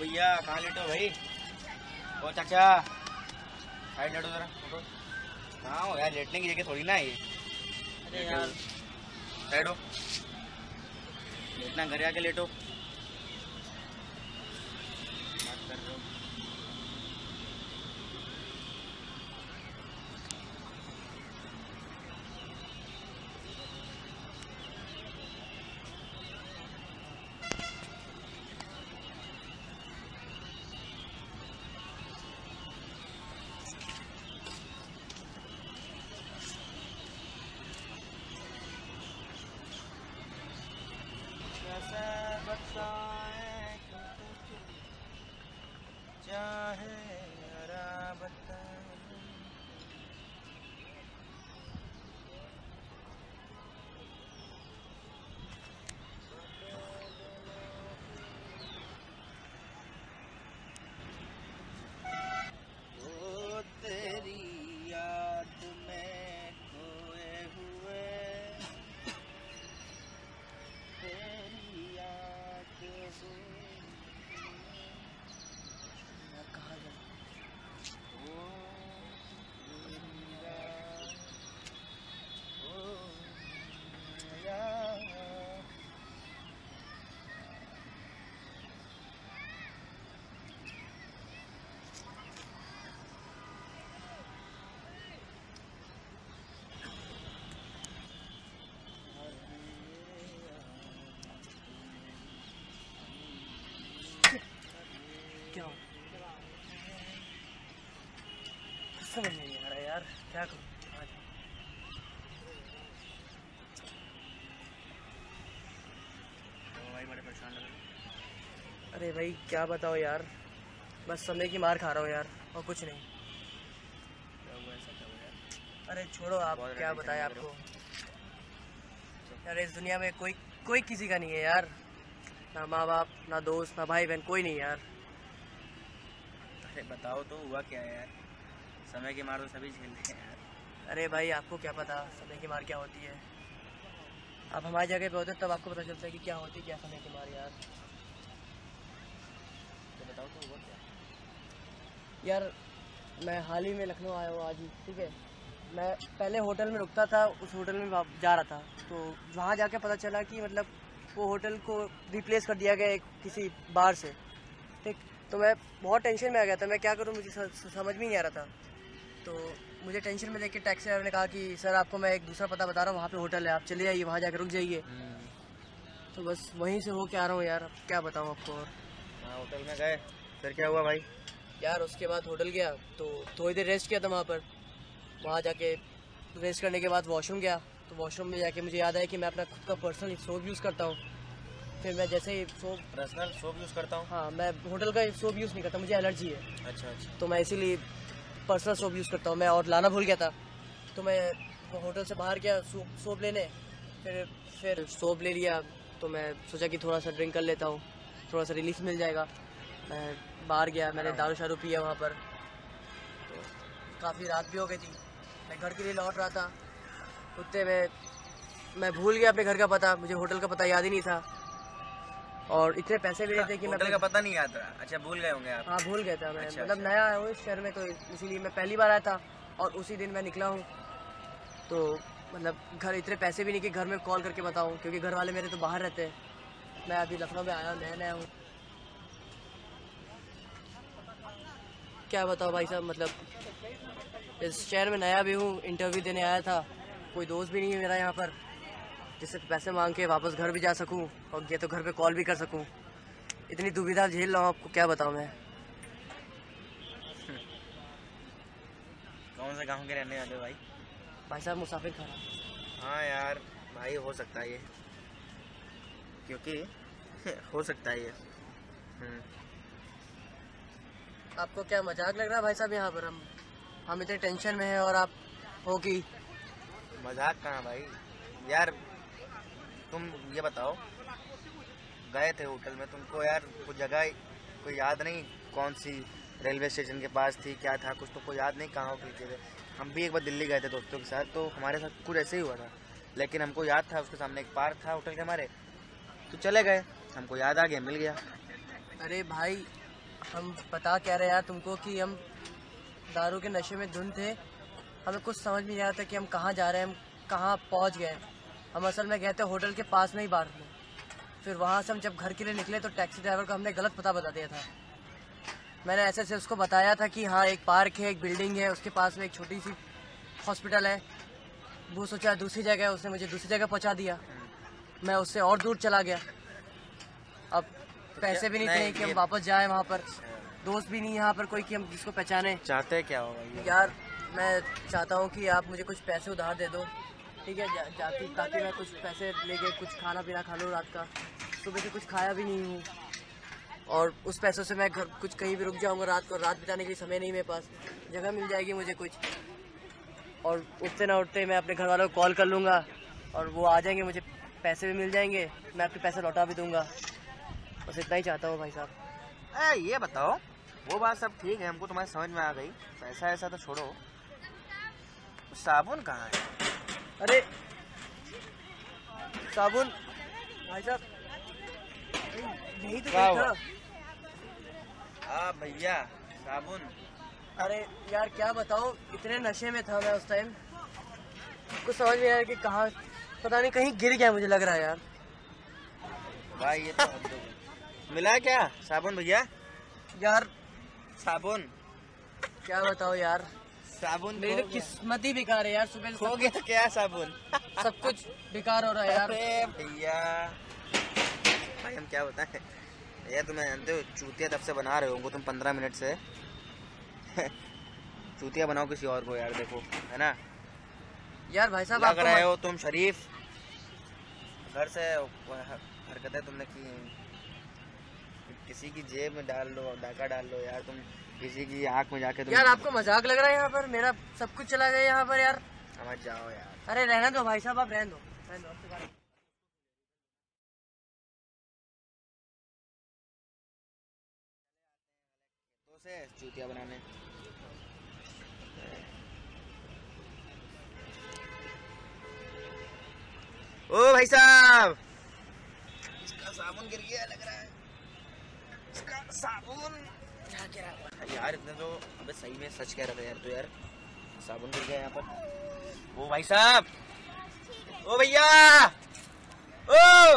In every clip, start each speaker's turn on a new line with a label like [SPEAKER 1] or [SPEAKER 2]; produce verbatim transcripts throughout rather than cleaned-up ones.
[SPEAKER 1] भैया कहाँ लेटे हो भाई? ओ चाचा साइड लेटो जरा। कहाँ हो यार, लेटने की जगह थोड़ी ना है ये। अरे यार साइड हो, लेटना घर आके लेटो। बात कर रहे हो? चाहे बता वो तेरी याद में खोए हुए, तेरी याद कहाँ गया? ओ क्या समझ नहीं आ रहा यार, क्या करूं? तो भाई बड़े परेशान लग रहे।
[SPEAKER 2] अरे भाई क्या बताओ यार, बस समय की मार खा रहा हूँ यार, और कुछ नहीं।
[SPEAKER 1] क्या हुआ, ऐसा क्या हुआ यार?
[SPEAKER 2] अरे छोड़ो, आप क्या बताएं आपको यार, इस दुनिया में कोई कोई किसी का नहीं है यार, ना माँ बाप, ना दोस्त, ना भाई बहन, कोई नहीं यार।
[SPEAKER 1] अरे बताओ तो हुआ क्या है यार? समय की मार तो सभी झेलते हैं यार।
[SPEAKER 2] अरे भाई आपको क्या पता समय की मार क्या होती है? आप हमारी जगह पे होते तब आपको पता चलता है कि क्या होती है क्या समय की मार यार।
[SPEAKER 1] तो बताओ तो हुआ क्या?
[SPEAKER 2] यार मैं हाल ही में लखनऊ आया हूँ आज ही, ठीक है। मैं पहले होटल में रुकता था, उस होटल में जा रहा था, तो वहाँ जाके पता चला कि मतलब वो होटल को रिप्लेस कर दिया गया एक किसी बार से, ठीक। तो मैं बहुत टेंशन में आ गया था, मैं क्या करूँ मुझे समझ में नहीं आ रहा था। तो मुझे टेंशन में देख के टैक्सी ड्राइवर ने कहा कि सर आपको मैं एक दूसरा पता बता रहा हूँ, वहाँ पे होटल है, आप चले जाइए, वहाँ जाकर रुक जाइए। तो बस वहीं से हो के आ रहा हूँ यार, अब क्या बताऊँ आपको। और
[SPEAKER 1] हाँ होटल में गए, फिर क्या हुआ भाई?
[SPEAKER 2] यार उसके बाद होटल गया तो थोड़ी देर रेस्ट किया था वहाँ पर, वहाँ जाके रेस्ट करने के बाद वॉशरूम गया, तो वॉशरूम में जाके मुझे याद आया कि मैं अपना खुद का पर्सनल सोप यूज़ करता हूँ। फिर मैं जैसे ही सोप
[SPEAKER 1] पर्सनल सोप यूज़ करता हूँ?
[SPEAKER 2] हाँ, मैं होटल का सोप यूज़ नहीं करता, मुझे एलर्जी है।
[SPEAKER 1] अच्छा अच्छा।
[SPEAKER 2] तो मैं इसीलिए पर्सनल सोप यूज़ करता हूँ मैं, और लाना भूल गया था, तो मैं होटल से बाहर गया सोप सोप लेने, फिर फिर सोप ले लिया। तो मैं सोचा कि थोड़ा सा ड्रिंक कर लेता हूँ, थोड़ा सा रिलीफ मिल जाएगा। मैं बाहर गया, मैंने दारू शारू पिया वहाँ पर, तो काफ़ी रात भी हो गई थी, मैं घर के लिए लौट रहा था, उतने में मैं भूल गया अपने घर का पता, मुझे होटल का पता याद ही नहीं था, और इतने पैसे भी नहीं थे कि मैं
[SPEAKER 1] होटल का पता नहीं याद रहा। अच्छा भूल गए होंगे आप?
[SPEAKER 2] हाँ भूल गया था मैं।
[SPEAKER 1] अच्छा,
[SPEAKER 2] मतलब
[SPEAKER 1] अच्छा।
[SPEAKER 2] नया आया हूँ इस शहर में, तो इसीलिए मैं पहली बार आया था और उसी दिन मैं निकला हूँ। तो मतलब घर इतने पैसे भी नहीं कि घर में कॉल करके बताऊँ, क्योंकि घर वाले मेरे तो बाहर रहते हैं। मैं अभी लखनऊ में आया हूँ, नया नया हूँ, क्या बताओ भाई साहब। मतलब इस शहर में नया भी हूँ, इंटरव्यू देने आया था, कोई दोस्त भी नहीं है मेरा यहाँ पर जिससे पैसे मांग के वापस घर भी जा सकूँ, और ये तो घर पे कॉल भी कर सकूँ। इतनी दुविधा झेल रहा हूँ, आपको क्या बताऊँ मैं।
[SPEAKER 1] कौन से गांव के रहने वाले हो भाई?
[SPEAKER 2] भाई साहब मुसाफिर खाना।
[SPEAKER 1] हाँ यार भाई, हो सकता है ये, क्योंकि हो सकता है ये।
[SPEAKER 2] आपको क्या मजाक लग रहा है भाई साहब? यहाँ पर हम हम इतने टेंशन में हैं और आप हो कि
[SPEAKER 1] मजाक कहाँ भाई यार। तुम ये बताओ, गए थे होटल में, तुमको यार कुछ जगह कोई याद नहीं कौन सी रेलवे स्टेशन के पास थी, क्या था, कुछ तो कोई याद नहीं कहाँ पीछे थे? हम भी एक बार दिल्ली गए थे दोस्तों के साथ, तो हमारे साथ कुछ ऐसे ही हुआ था, लेकिन हमको याद था उसके सामने एक पार्क था होटल के हमारे, तो चले गए, हमको याद आ गया, मिल गया।
[SPEAKER 2] अरे भाई हम बता क्या रहे यार तुमको कि हम दारू के नशे में धुन थे। हमें कुछ समझ में नहीं आया था कि हम कहाँ जा रहे हैं, हम कहाँ पहुँच गए। हम असल में गए थे होटल के पास में ही बार में। फिर वहाँ से हम जब घर के लिए निकले तो टैक्सी ड्राइवर को हमने गलत पता बता दिया था। मैंने ऐसे से उसको बताया था कि हाँ एक पार्क है, एक बिल्डिंग है, उसके पास में एक छोटी सी हॉस्पिटल है। वो सोचा दूसरी जगह है, उसने मुझे दूसरी जगह पहुँचा दिया। मैं उससे और दूर चला गया। अब पैसे भी नहीं थे कि हम वापस जाएं वहाँ पर, दोस्त भी नहीं यहाँ पर कोई कि हम जिसको पहचाने।
[SPEAKER 1] चाहते क्या होगा
[SPEAKER 2] यार? मैं चाहता हूँ कि आप मुझे कुछ पैसे उधार दे दो, ठीक है, जा, जाती ताकि मैं कुछ पैसे लेके कुछ खाना पीना खा लूँ रात का। सुबह से कुछ खाया भी नहीं हूँ और उस पैसों से मैं घर कुछ कहीं भी रुक जाऊँगा रात को। रात बिताने के लिए समय नहीं मेरे पास, जगह मिल जाएगी मुझे कुछ। और उठते ना उठते मैं अपने घर वालों को कॉल कर लूँगा और वो आ जाएंगे, मुझे पैसे भी मिल जाएंगे, मैं अपने पैसे लौटा भी दूँगा। बस इतना ही चाहता हूँ भाई साहब।
[SPEAKER 1] ए, ये बताओ, वो बात सब ठीक है, हमको तुम्हारी समझ में आ गई, पैसा ऐसा तो छोड़ो, साबुन कहाँ है?
[SPEAKER 2] अरे साबुन भाई साहब यही तो
[SPEAKER 1] क्या
[SPEAKER 2] था।
[SPEAKER 1] हाँ भैया साबुन।
[SPEAKER 2] अरे यार क्या बताऊँ, इतने नशे में था मैं उस टाइम, कुछ समझ में आया कि कहाँ, पता नहीं कहीं गिर गया मुझे लग रहा है यार।
[SPEAKER 1] भाई ये तो मिला क्या साबुन भैया?
[SPEAKER 2] यार
[SPEAKER 1] साबुन
[SPEAKER 2] क्या बताओ यार,
[SPEAKER 1] साबुन
[SPEAKER 2] मेरी तो किस्मत ही बेकार है यार। सुबह से
[SPEAKER 1] खो गया क्या साबुन?
[SPEAKER 2] सब कुछ बेकार हो रहा है यार।
[SPEAKER 1] अरे भैया भाई हम क्या बताएं भैया, तुम्हें जानते हो चूतिया तब से बना रहे हो तुम पंद्रह मिनट से चूतिया बनाओ किसी और को यार, देखो है ना
[SPEAKER 2] यार। भाई साहब
[SPEAKER 1] लग रहे हो तुम शरीफ, घर से हरकतें तुमने की, किसी की जेब में डाल लो, डाका डाल लो यार, तुम किसी की आंख में जाके तुम...
[SPEAKER 2] यार आपको मजाक लग रहा है यहाँ पर? मेरा सब कुछ चला गया यहाँ पर यार।
[SPEAKER 1] समझ जाओ यार।
[SPEAKER 2] अरे रहने दो भाई साहब, आप रहने दो, रहने दो आपसे बात।
[SPEAKER 1] तो से चूतिया बनाने। ओ भाई साहब, इसका साबुन गिर गया लग रहा है, इसका साबुन क्या गिरा हुआ यार? इतने तो अबे सही में सच कह रहा था यार तो यार, साबुन गिर गया यहाँ पर। ओ भाई साहब, ओ भैया, ओ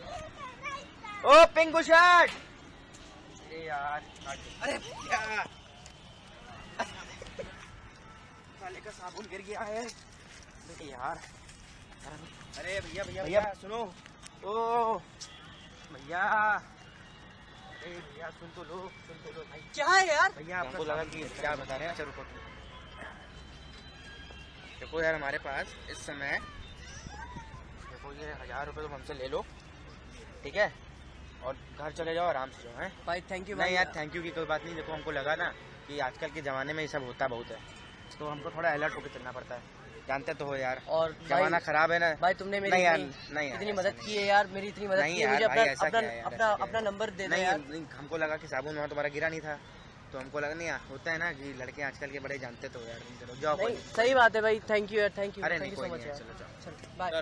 [SPEAKER 1] ओ पिंकू शर्ट, अरे यार, अरे भैया साले का साबुन गिर गया है यार। अरे भैया भैया भैया सुनो, ओ भैया, अरे भैया सुन तो लो, सुन तो लो भाई।
[SPEAKER 2] क्या है यार?
[SPEAKER 1] भैया आपको लगा कि क्या बता रहे हैं? अच्छा रुको, देखो यार हमारे पास इस समय, देखो ये हजार रुपये तुम हमसे ले लो, ठीक है, और घर चले जाओ आराम से जाओ। हैं
[SPEAKER 2] भाई थैंक यू।
[SPEAKER 1] नहीं यार थैंक यू की कोई बात नहीं, देखो हमको लगा ना कि आजकल के ज़माने में ये सब होता बहुत है, तो हमको थोड़ा अलर्ट होकर चलना पड़ता है, जानते तो हो यार,
[SPEAKER 2] और
[SPEAKER 1] जमाना खराब है ना
[SPEAKER 2] भाई। तुमने मेरी
[SPEAKER 1] नहीं यार,
[SPEAKER 2] इतनी,
[SPEAKER 1] नहीं
[SPEAKER 2] इतनी मदद की है यार, मेरी इतनी मदद
[SPEAKER 1] नहीं
[SPEAKER 2] की है,
[SPEAKER 1] यार,
[SPEAKER 2] मुझे
[SPEAKER 1] भाई
[SPEAKER 2] अपना
[SPEAKER 1] ऐसा
[SPEAKER 2] अपना
[SPEAKER 1] क्या है यार,
[SPEAKER 2] अपना
[SPEAKER 1] ऐसा क्या
[SPEAKER 2] अपना
[SPEAKER 1] है?
[SPEAKER 2] नंबर दे दो
[SPEAKER 1] नहीं
[SPEAKER 2] यार।
[SPEAKER 1] नहीं, हमको लगा कि साबुन वहाँ तुम्हारा गिरा नहीं था, तो हमको लगा नहीं होता है ना कि लड़के आजकल के बड़े जानते तो हो यार। चलो जाओ,
[SPEAKER 2] नहीं सही बात है भाई, थैंक यू यार, थैंक यू,
[SPEAKER 1] अरे
[SPEAKER 2] थैंक
[SPEAKER 1] नहीं
[SPEAKER 2] यू
[SPEAKER 1] कोई
[SPEAKER 2] सो
[SPEAKER 1] नहीं
[SPEAKER 2] मच
[SPEAKER 1] यार,
[SPEAKER 2] यार।
[SPEAKER 1] चलो जाओ,
[SPEAKER 2] चलो बाय।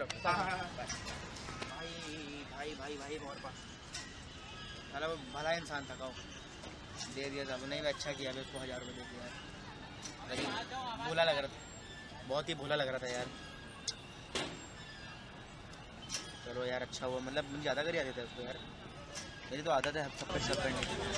[SPEAKER 1] भाई भाई भाई भाई बहुत पास, चलो भला इंसान था, कहो दे दिया साबुन, नहीं अच्छा किया अभी उसको हजार रुपये दे दिया यार, लेकिन भोला लग रहा था, बहुत ही भोला लग रहा था यार। चलो यार अच्छा हुआ, मतलब मुझे ज़्यादा कर आते थे उसको यार, मेरी तो आदत है सब कुछ सब करने की।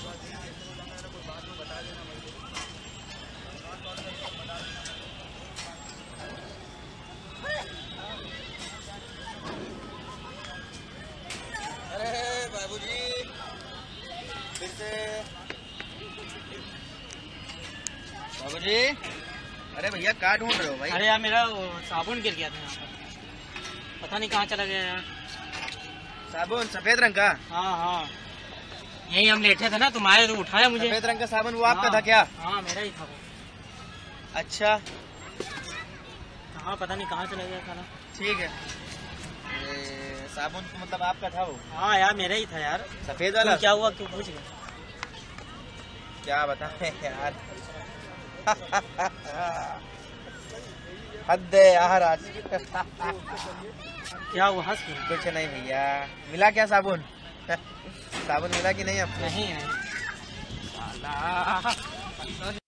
[SPEAKER 1] अरे बाबूजी फिर से, बाबूजी, अरे भैया क्या ढूंढ रहे हो भाई?
[SPEAKER 3] अरे यार मेरा साबुन गिर गया था यहाँ पर, पता नहीं कहाँ चला गया यार।
[SPEAKER 1] साबुन सफेद रंग का?
[SPEAKER 3] हाँ हाँ, यही हम लेटे थे ना, तुम आए तो उठाया मुझे।
[SPEAKER 1] सफेद रंग का साबुन वो आपका
[SPEAKER 3] हाँ,
[SPEAKER 1] था क्या?
[SPEAKER 3] हाँ मेरा ही था वो।
[SPEAKER 1] अच्छा
[SPEAKER 3] हाँ पता नहीं कहाँ चला गया साला। ठीक है,
[SPEAKER 1] ये साबुन तो मतलब आपका था वो?
[SPEAKER 3] हाँ यार मेरा ही था यार।
[SPEAKER 1] सफेद वाला?
[SPEAKER 3] क्या हुआ, क्यों पूछ गया?
[SPEAKER 1] क्या बताएं यार हद है यार आज
[SPEAKER 3] क्या हुआ, हंस क्यों?
[SPEAKER 1] कुछ नहीं भैया। मिला क्या साबुन साबुन मिला कि नहीं आपको?
[SPEAKER 3] नहीं नहीं। साला